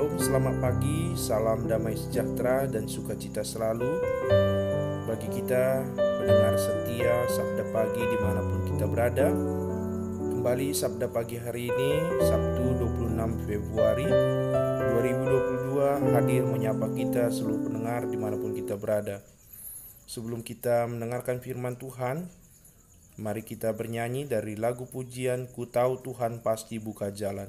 Shalom, selamat pagi, salam damai sejahtera dan sukacita selalu bagi kita pendengar setia Sabda Pagi dimanapun kita berada. Kembali Sabda Pagi hari ini, Sabtu 26 Februari 2022 hadir menyapa kita seluruh pendengar dimanapun kita berada. Sebelum kita mendengarkan firman Tuhan, mari kita bernyanyi dari lagu pujian Ku Tahu Tuhan Pasti Buka Jalan.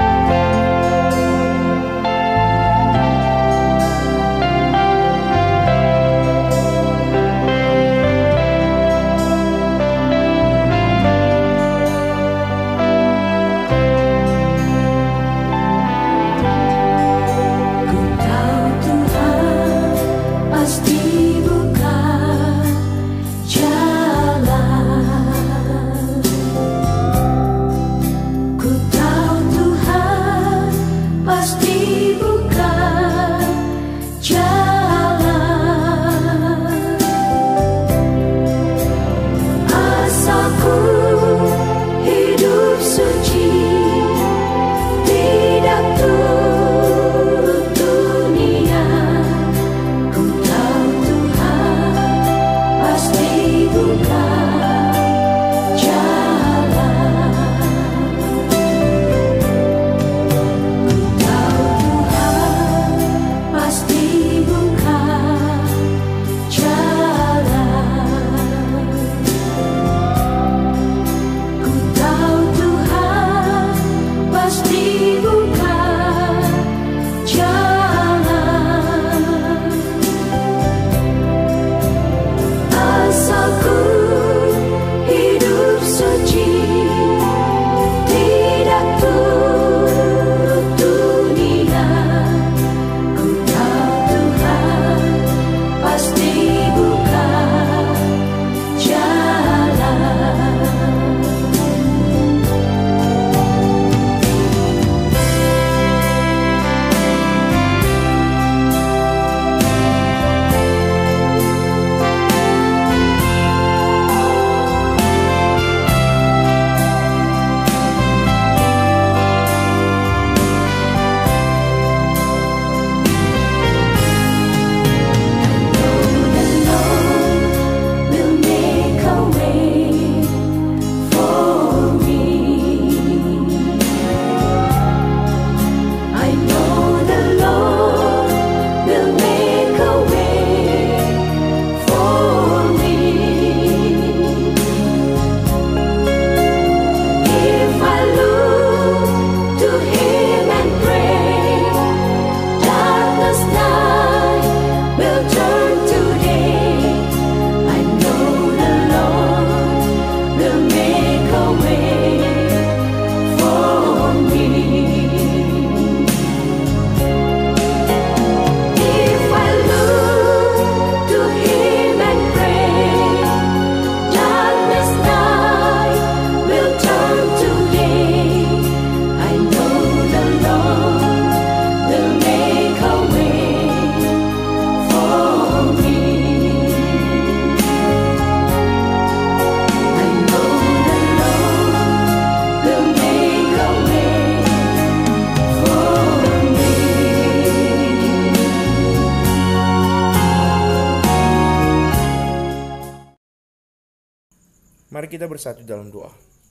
Mari kita bersatu dalam doa.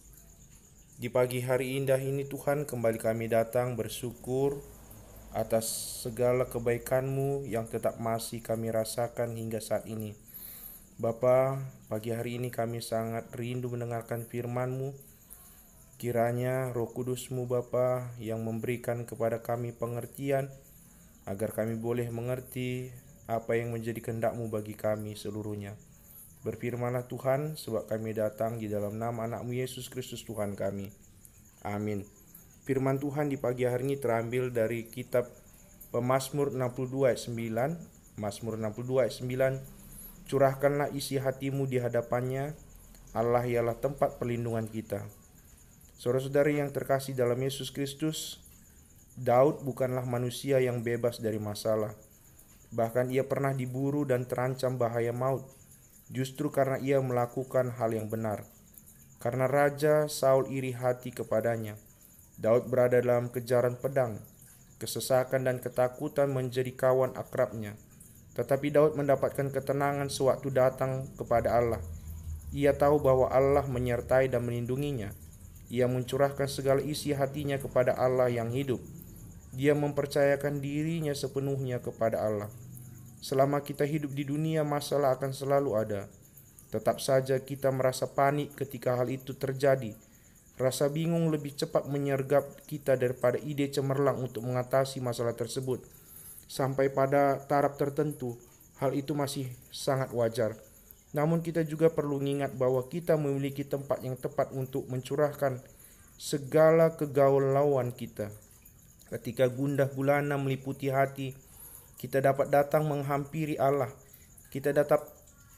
Di pagi hari indah ini Tuhan, kembali kami datang bersyukur atas segala kebaikan-Mu yang tetap masih kami rasakan hingga saat ini. Bapa, pagi hari ini kami sangat rindu mendengarkan firman-Mu. Kiranya Roh Kudus-Mu Bapa yang memberikan kepada kami pengertian, agar kami boleh mengerti apa yang menjadi kehendak-Mu bagi kami seluruhnya. Berfirmanlah Tuhan, sebab kami datang di dalam nama anak-Mu Yesus Kristus Tuhan kami. Amin. Firman Tuhan di pagi hari ini terambil dari kitab Pemazmur 62 ayat 9. Mazmur 62 ayat 9. Curahkanlah isi hatimu di hadapannya, Allah ialah tempat perlindungan kita. Saudara-saudari yang terkasih dalam Yesus Kristus, Daud bukanlah manusia yang bebas dari masalah. Bahkan ia pernah diburu dan terancam bahaya maut. Justru karena ia melakukan hal yang benar. Karena Raja Saul iri hati kepadanya, Daud berada dalam kejaran pedang. Kesesakan dan ketakutan menjadi kawan akrabnya. Tetapi Daud mendapatkan ketenangan sewaktu datang kepada Allah. Ia tahu bahwa Allah menyertai dan melindunginya. Ia mencurahkan segala isi hatinya kepada Allah yang hidup. Dia mempercayakan dirinya sepenuhnya kepada Allah. Selama kita hidup di dunia, masalah akan selalu ada. Tetap saja kita merasa panik ketika hal itu terjadi. Rasa bingung lebih cepat menyergap kita daripada ide cemerlang untuk mengatasi masalah tersebut. Sampai pada taraf tertentu, hal itu masih sangat wajar. Namun kita juga perlu mengingat bahwa kita memiliki tempat yang tepat untuk mencurahkan segala kegalauan kita. Ketika gundah gulana meliputi hati, kita dapat datang menghampiri Allah. Kita dapat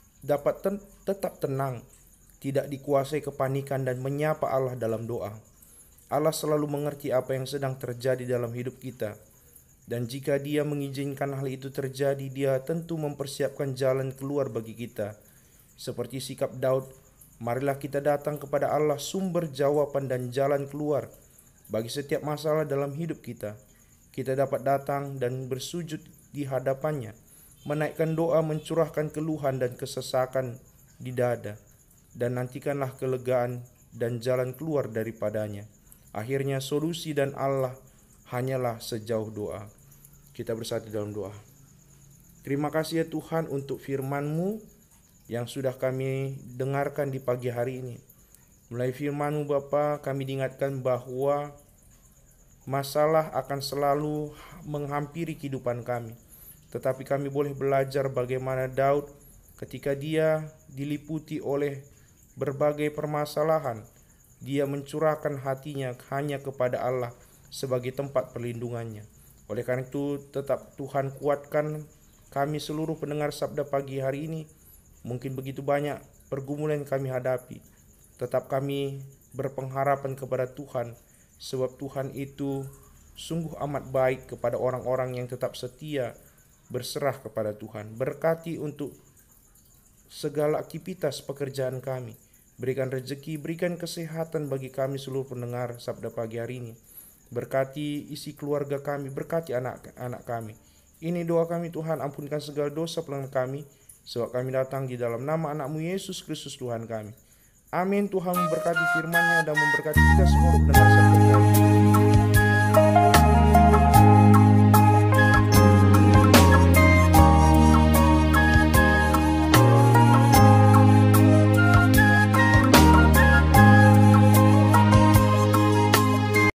tetap tenang, tidak dikuasai kepanikan dan menyapa Allah dalam doa. Allah selalu mengerti apa yang sedang terjadi dalam hidup kita. Dan jika Dia mengizinkan hal itu terjadi, Dia tentu mempersiapkan jalan keluar bagi kita. Seperti sikap Daud, marilah kita datang kepada Allah, sumber jawaban dan jalan keluar bagi setiap masalah dalam hidup kita. Kita dapat datang dan bersujud di hadapannya, menaikkan doa, mencurahkan keluhan dan kesesakan di dada, dan nantikanlah kelegaan dan jalan keluar daripadanya. Akhirnya solusi dan Allah hanyalah sejauh doa. Kita bersatu dalam doa. Terima kasih ya Tuhan untuk firman-Mu yang sudah kami dengarkan di pagi hari ini. Melalui firman-Mu Bapa, kami diingatkan bahwa masalah akan selalu menghampiri kehidupan kami. Tetapi kami boleh belajar bagaimana Daud ketika dia diliputi oleh berbagai permasalahan, dia mencurahkan hatinya hanya kepada Allah sebagai tempat perlindungannya. Oleh karena itu, tetap Tuhan kuatkan kami seluruh pendengar sabda pagi hari ini. Mungkin begitu banyak pergumulan yang kami hadapi. Tetap kami berpengharapan kepada Tuhan, sebab Tuhan itu sungguh amat baik kepada orang-orang yang tetap setia berserah kepada Tuhan. Berkati untuk segala aktivitas pekerjaan kami. Berikan rezeki, berikan kesehatan bagi kami seluruh pendengar sabda pagi hari ini. Berkati isi keluarga kami, berkati anak-anak kami. Ini doa kami Tuhan, ampunkan segala dosa pelanggaran kami, sebab kami datang di dalam nama anak-Mu Yesus Kristus Tuhan kami. Amin. Tuhan memberkati firman-Nya dan memberkati kita semua pendengar sabda kami.